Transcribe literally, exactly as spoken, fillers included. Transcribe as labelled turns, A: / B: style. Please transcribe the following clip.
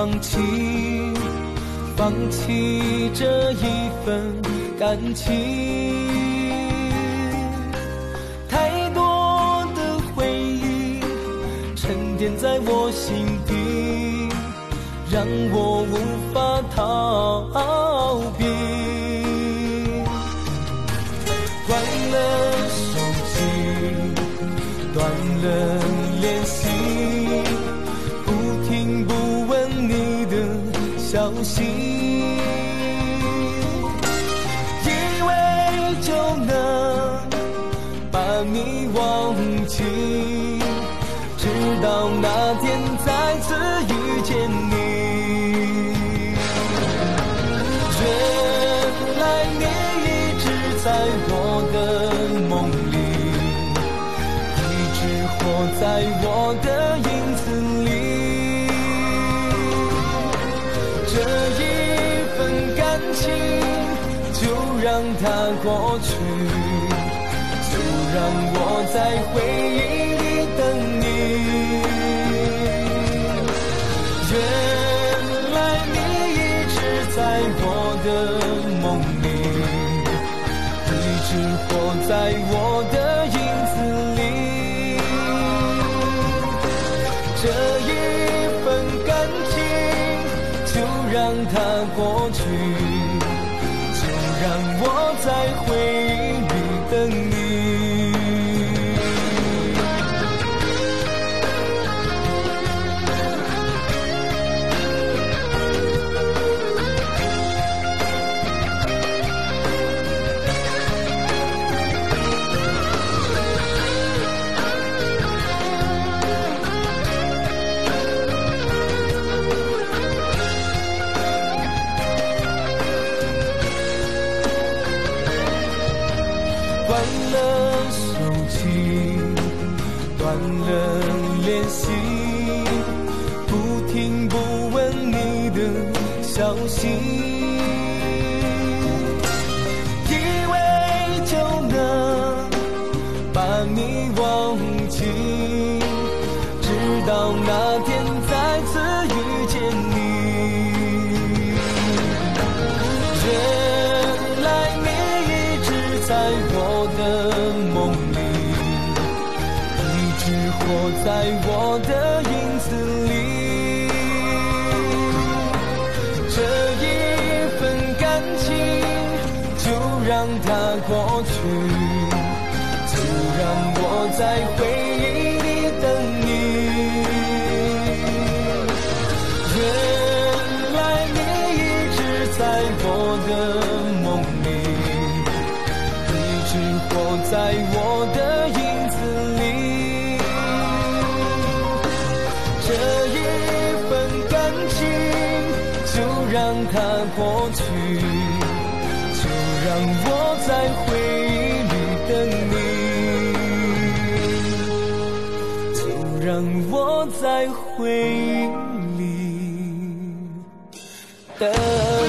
A: 放弃，放弃这一份感情。太多的回忆沉淀在我心底，让我无法逃避。关了手机，断了联系，不听不问你的消息，以为就能把你忘记，直到那天再次遇见你。原来你一直在我的梦里，一直活在我的影子里。这一份感情就让它过去，就让我在回忆里等你。原来你一直在我的梦里，一直活在我的影子里。这一份感情就让它过去，就让我在回忆里等你。关了手机，断了联系，不听不问你的消息，以为就能把你忘记，直到那天再次遇见你。原来你一直在我的梦里，一直活在我的影子里。这一份感情就让它过去，就让我在回忆里等你。原来你一直在我的梦里，一直活在我的影子里。这一份感情就让它过去，就让我在回忆里等你，就让我在回忆里等